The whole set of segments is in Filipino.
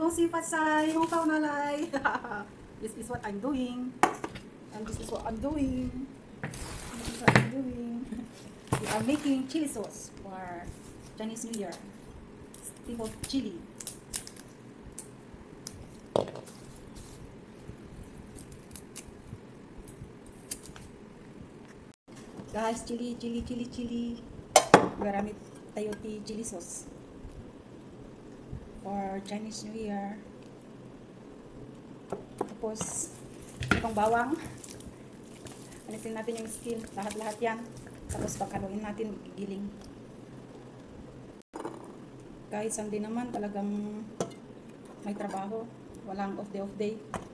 si Patsay, Hong Kong Nalay. This is what I'm doing. And this is what I'm doing. This is what I'm doing. We are making chili sauce for Chinese New Year. Tipo chili. Guys, chili. Garamit tayo ti chili sauce for Chinese New Year. Tapos itong bawang, alisin natin yung skin, lahat yan. Tapos pagkaluin natin, gigiling. Kahit Sunday naman, talagang may trabaho, walang off day.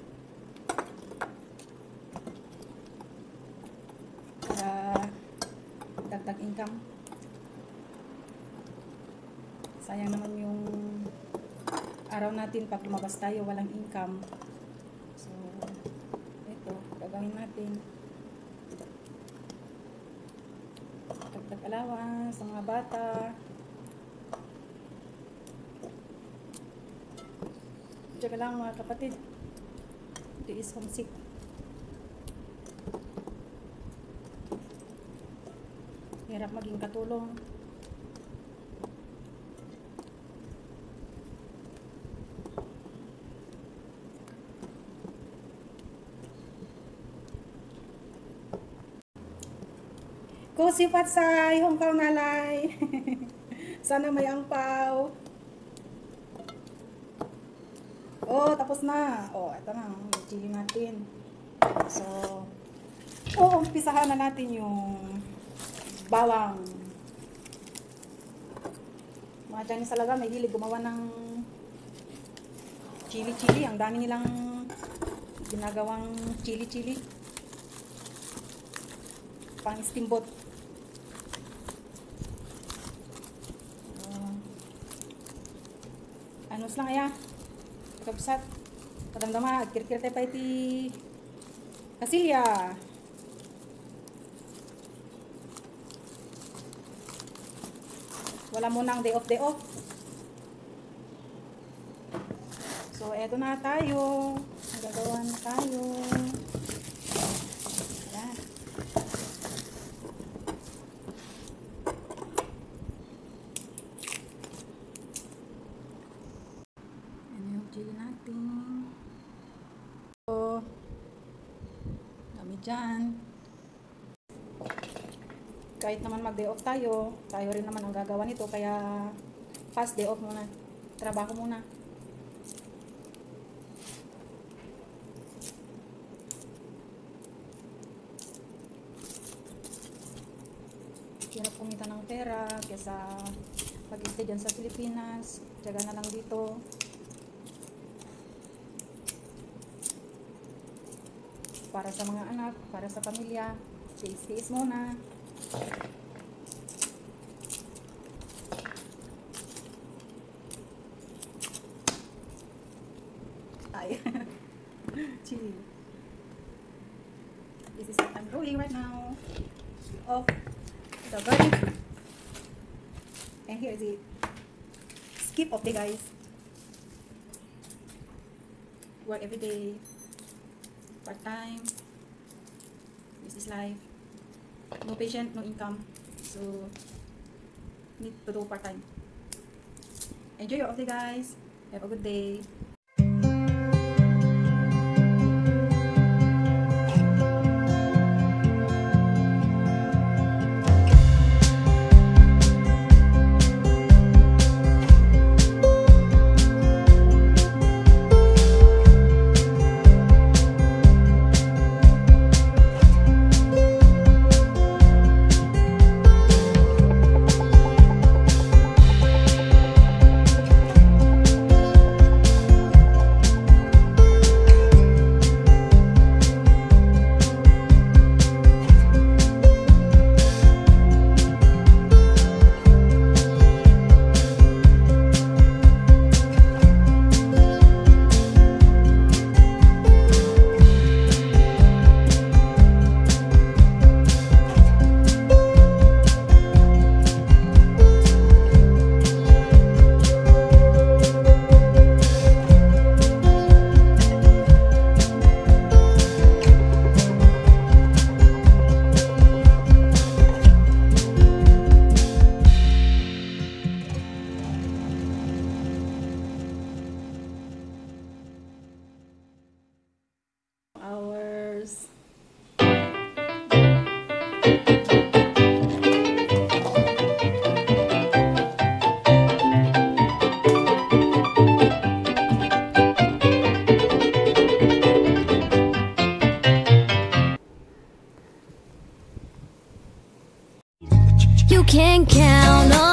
Para dagdag income. Sayang naman yung araw natin pag lumabas tayo walang income. So ito, gagawin natin dagdag allowance sa mga bata. Diyan lang mga kapatid, ito is homesick. Hirap maging katulong. Ko si Patsay, Hong Kong Nalay. Sana may angpaw. Oh, tapos na. Oh, ito na. Chili natin. So, umpisahan na natin yung bawang. Mga Chinese talaga may hilig gumawa ng chili. Ang dami nilang ginagawang chili. Pang steamboat. Anos lang ya. Kabsat. Kadamdama, kir-kir tayo pa iti kasilya. Wala mo nang day off. So, eto na tayo. Gagawa na tayo. Ayan. Ano yung chili natin? So, dami dyan. Kahit naman mag-day off tayo rin naman ang gagawa nito, kaya fast day off muna, trabaho muna. Hirap kumita ng pera kaysa pag-stay dyan sa Pilipinas, tiyaga na lang dito. Para sa mga anak, para sa pamilya, tiis muna. Ay, chili. This is what I'm doing right now. Off the garlic. And here is it. Skip of the guys. Work every day. Part time. This is life. No patient, no income. So need to do part time. Enjoy your off day, guys. Have a good day. count